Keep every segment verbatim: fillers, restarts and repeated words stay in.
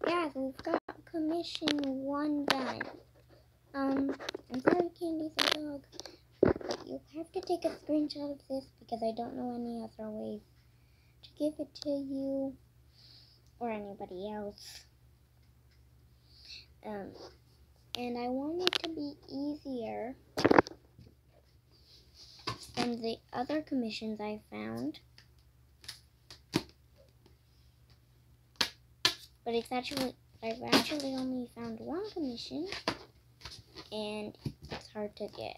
Yeah, so we've got commission one done. Um, I'm sorry, Candy the dog, but you have to take a screenshot of this because I don't know any other ways to give it to you or anybody else. Um, and I want it to be easier than the other commissions I found. But it's actually, I've actually only found one commission, and it's hard to get.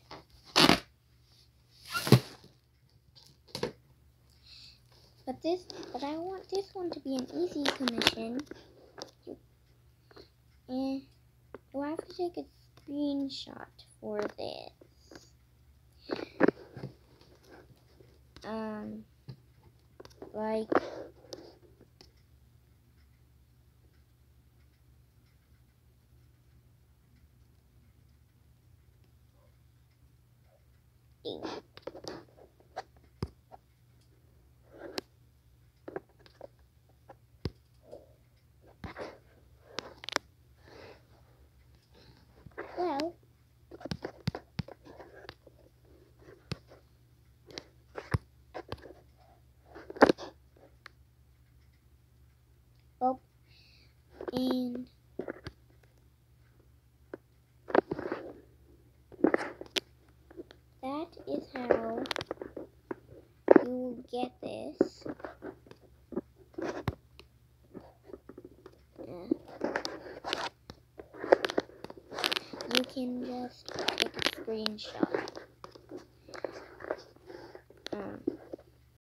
But this, but I want this one to be an easy commission. And you'll have to take a screenshot for this. Um, like. Well, oh, and that is how you will get this. Uh, you can just take a screenshot.